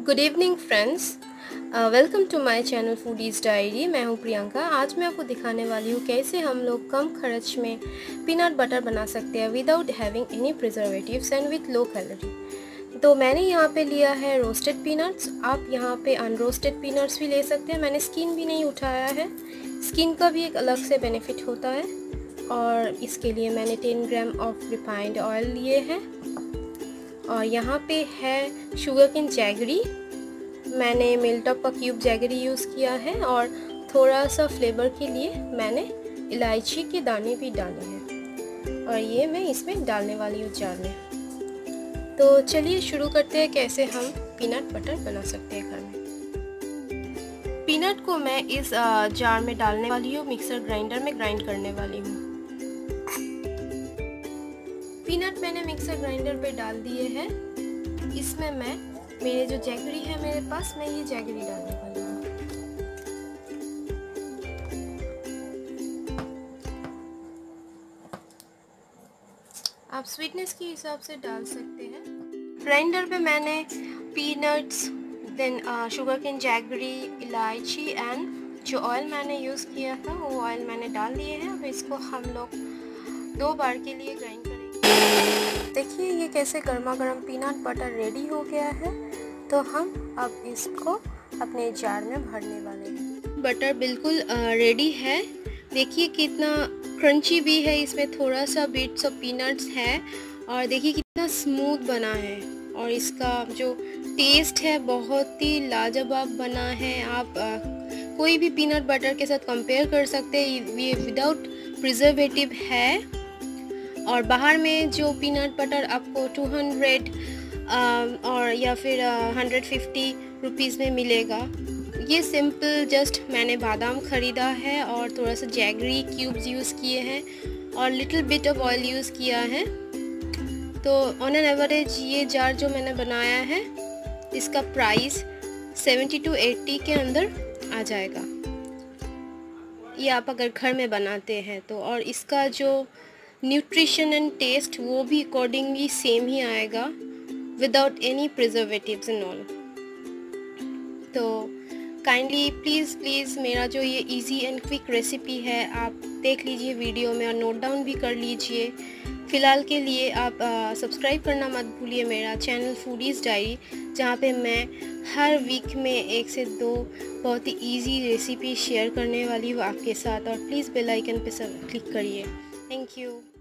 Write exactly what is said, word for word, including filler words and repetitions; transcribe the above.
Good evening friends, welcome to my channel foodies diary. मैं हूं प्रियंका। आज मैं आपको दिखाने वाली हूं कैसे हम लोग कम खर्च में पीनट बटर बना सकते हैं without having any preservatives and with low calorie. तो मैंने यहाँ पे लिया है रोस्टेड पीनट्स। आप यहाँ पे अनरोस्टेड पीनट्स भी ले सकते हैं। मैंने स्किन भी नहीं उठाया है, स्किन का भी एक अलग से बेनिफिट होता है। और इसके लिए मैंने ten gram of refined oil लिए हैं। और यहाँ पे है शुगर केन जैगरी। मैंने मिल्टॉप का क्यूब जैगरी यूज़ किया है और थोड़ा सा फ्लेवर के लिए मैंने इलायची के दाने भी डाले हैं। और ये मैं इसमें डालने वाली हूँ जार में। तो चलिए शुरू करते हैं कैसे हम पीनट बटर बना सकते हैं घर में। पीनट को मैं इस जार में डालने वाली हूँ, मिक्सर ग्राइंडर में ग्राइंड करने वाली हूँ। पीनट मैंने मिक्सर ग्राइंडर पे डाल दिए हैं। इसमें मैं मेरे जो जैगरी है मेरे पास, मैं ये जैगरी डालने वाली हूँ। आप स्वीटनेस के हिसाब से डाल सकते हैं। ग्राइंडर पे मैंने peanuts, then sugar cane jaggery, इलायची एंड जो ऑयल मैंने यूज़ किया था वो ऑयल मैंने डाल दिए हैं। अब इसको हम लोग दो बार के लिए ग्राइंड करेंगे। देखिए ये कैसे गर्मा गर्म पीनट बटर रेडी हो गया है। तो हम अब इसको अपने जार में भरने वाले हैं। बटर बिल्कुल रेडी है। देखिए कितना क्रंची भी है, इसमें थोड़ा सा बिट्स ऑफ पीनट्स है और देखिए कितना स्मूथ बना है। और इसका जो टेस्ट है बहुत ही लाजवाब बना है। आप आ, कोई भी पीनट बटर के साथ कंपेयर कर सकते हैं। ये विदाउट प्रिजर्वेटिव है। और बाहर में जो पीनट बटर आपको टू हंड्रेड और या फिर हंड्रेड फिफ्टी रुपीज़ में मिलेगा, ये सिंपल जस्ट मैंने बादाम ख़रीदा है और थोड़ा सा जैगरी क्यूब्स यूज़ किए हैं और little bit of oil use किया है। तो ऑन एन एवरेज ये जार जो मैंने बनाया है इसका प्राइस सेवेंटी टू एट्टी के अंदर आ जाएगा। ये आप अगर घर में बनाते हैं तो। और इसका जो न्यूट्रिशन एंड टेस्ट वो भी अकॉर्डिंगली सेम ही आएगा without any preservatives and all. तो काइंडली प्लीज़ प्लीज़ मेरा जो ये इजी एंड क्विक रेसिपी है आप देख लीजिए वीडियो में और नोट डाउन भी कर लीजिए। फ़िलहाल के लिए आप सब्सक्राइब करना मत भूलिए मेरा चैनल फूडीज़ डायरी, जहाँ पे मैं हर वीक में एक से दो बहुत ही इजी रेसिपी शेयर करने वाली हूँ आपके साथ। और प्लीज़ बेल आइकन पे सब क्लिक करिए। Thank you.